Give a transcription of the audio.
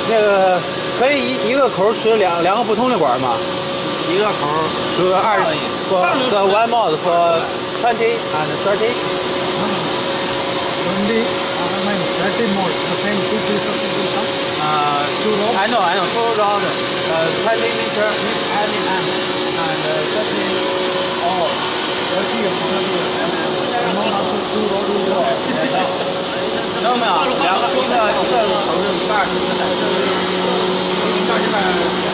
那个可以一个口取两个不同的管吗？ 一个口说the one mouth for 20 and 30. 30 more. The same two pieces will come. Two rods. I know. 2 round. 20 meter and 30. Oh. 30 and also two rods will go. 能没有？两个一个口是120，一个300。一个这边。